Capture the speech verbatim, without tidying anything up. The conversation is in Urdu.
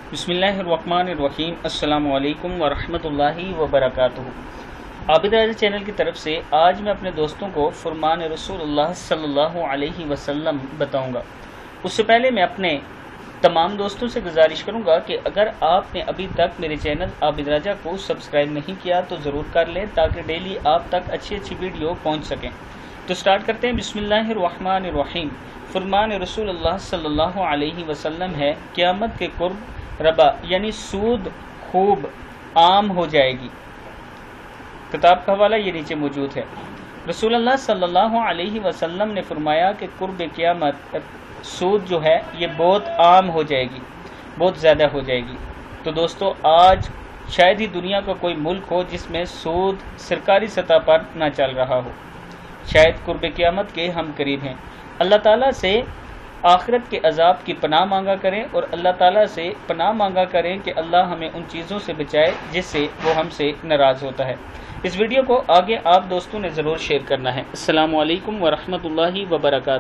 بسم اللہ الرحمن الرحیم۔ السلام علیکم ورحمۃ اللہ وبرکاتہ۔ عابد راجہ چینل کی طرف سے آج میں اپنے دوستوں کو فرمان رسول اللہ صلی اللہ علیہ وسلم بتاؤں گا۔ اس سے پہلے میں اپنے تمام دوستوں سے گزارش کروں گا کہ اگر آپ نے ابھی تک میرے چینل عابد راجہ کو سبسکرائب نہیں کیا تو ضرور کر لیں تاکہ ڈیلی آپ تک اچھی اچھی ویڈیو پہنچ سکیں۔ تو سٹارٹ کرتے ہیں۔ بسم اللہ الرحمن الرحیم۔ فرمان رسول اللہ صلی اللہ علیہ وسلم ہے، قیامت کے قرب ربا یعنی سود خوب عام ہو جائے گی۔ کتاب کا حوالہ یہ نیچے موجود ہے۔ رسول اللہ صلی اللہ علیہ وسلم نے فرمایا کہ قرب قیامت سود جو ہے یہ بہت عام ہو جائے گی، بہت زیادہ ہو جائے گی۔ تو دوستو، آج شاید ہی دنیا کا کوئی ملک ہو جس میں سود سرکاری سطح پر نہ چل رہا ہو۔ شاید قرب قیامت کے ہم قریب ہیں۔ اللہ تعالیٰ سے آخرت کے عذاب کی پناہ مانگا کریں اور اللہ تعالیٰ سے پناہ مانگا کریں کہ اللہ ہمیں ان چیزوں سے بچائے جس سے وہ ہم سے ناراض ہوتا ہے۔ اس ویڈیو کو آگے آپ دوستوں نے ضرور شیئر کرنا ہے۔ السلام علیکم ورحمۃ اللہ وبرکاتہ۔